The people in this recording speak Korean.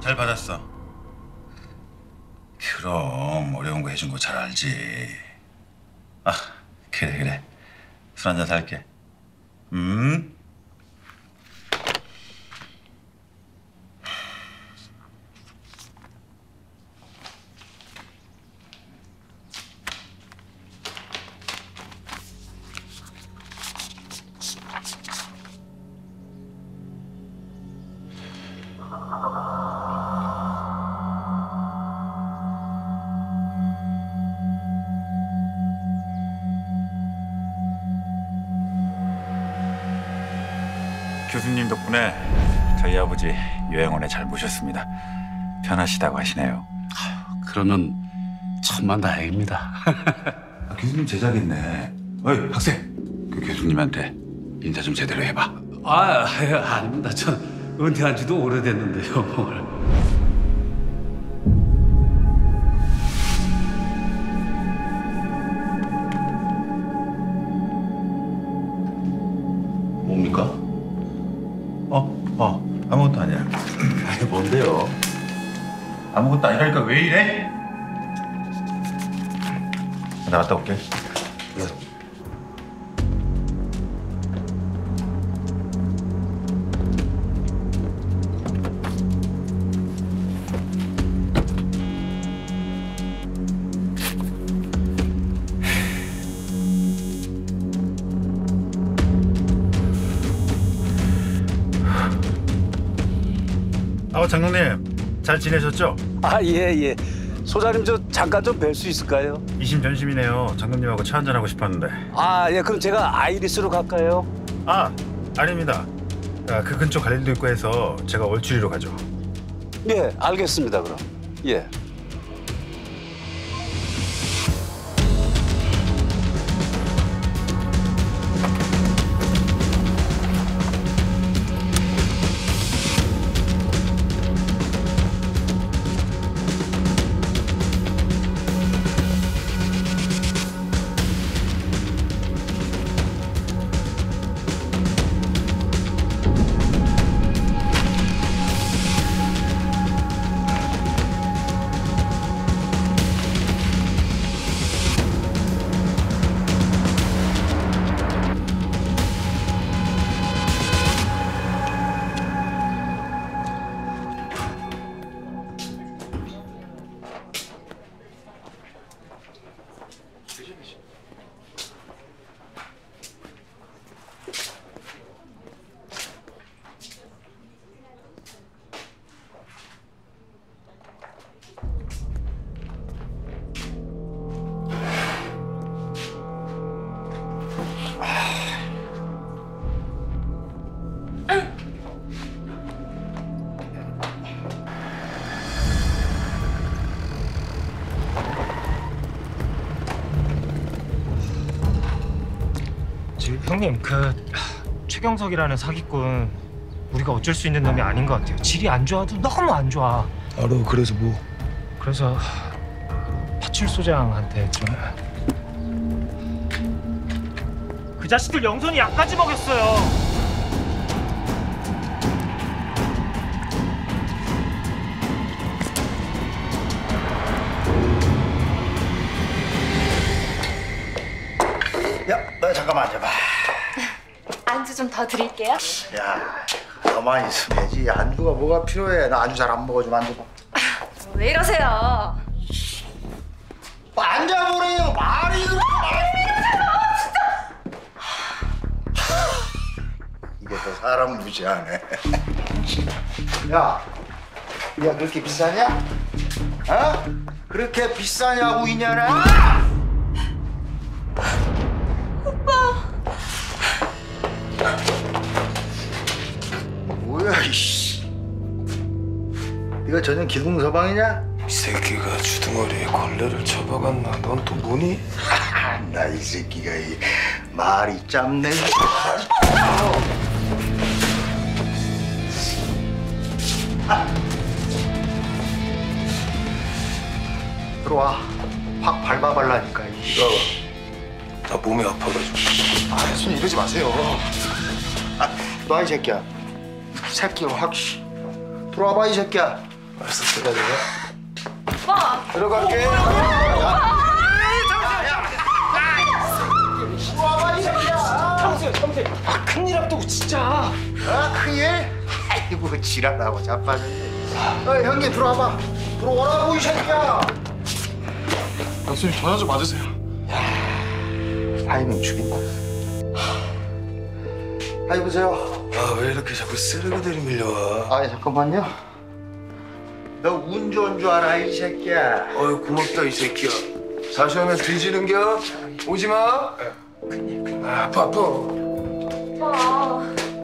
잘 받았어. 그럼 어려운 거 해준 거 잘 알지. 아, 그래. 술 한잔 살게. 교수님 덕분에 저희 아버지 요양원에 잘 모셨습니다. 편하시다고 하시네요. 그러면 천만 다행입니다. 교수님 제자겠네. 어이 학생, 그 교수님한테 인사 좀 제대로 해봐. 아닙니다. 전 은퇴한 지도 오래됐는데요. 뭡니까? 아무것도 아니야. 아니 뭔데요? 아무것도 아니라니까 왜 이래? 나 갔다 올게. 장로님 잘 지내셨죠? 예. 소장님 저 잠깐 좀 뵐 수 있을까요? 이심전심이네요. 장로님하고 차 한잔 하고 싶었는데. 예. 그럼 제가 아이리스로 갈까요? 아닙니다. 그 근처 갈 일도 있고 해서 제가 월출이로 가죠. 예, 알겠습니다. 그럼. 예. 형님, 최경석이라는 사기꾼 우리가 어쩔 수 있는 놈이 아닌 것 같아요. 질이 안 좋아도 너무 안 좋아. 알아. 그래서 뭐? 그래서 파출소장한테 좀... 그 자식들 영선이 약까지 먹였어요. 야, 잠깐만 앉아봐. 안주 좀 더 드릴게요. 야, 가만히 있으면 되지. 안주가 뭐가 필요해. 나 안주 잘 안 먹어. 좀 앉아봐. 왜 이러세요? 앉아보래요. 말이 그렇게 이게 또 사람 무시하네. 야, 그렇게 비싸냐? 그렇게 비싸냐고 이년아? 뭐야 이씨. 네가 전혀 기둥서방이냐? 이 새끼가 주둥아리에 걸레를 잡아갔나? 넌 또 뭐니? 나 이 새끼가 이 말이 짬내. 들어와. 확 밟아발라니까. 나 몸이 아파가지고. 손 이러지 마세요. 들어와 이 새끼야. 새끼를 확. 들어와봐 이 새끼야. 알았어, 들어가자. 오빠. 들어갈게. 아, 큰일 앞두고 진짜. 아, 큰일? 아이고, 지랄하고 자빠졌네. 형님, 들어와봐. 들어오라고, 이 새끼야. 선생님, 전화 좀 받으세요. 타이밍 죽인다. 아, 여보세요? 아, 왜 이렇게 자꾸 쓰레기들이 밀려와? 아, 잠깐만요. 너 운 좋은 줄 알아, 이 새끼야. 어이, 고맙다, 이 새끼야. 다시 하면 뒤지는겨? 오지 마. 아, 아파. 오빠.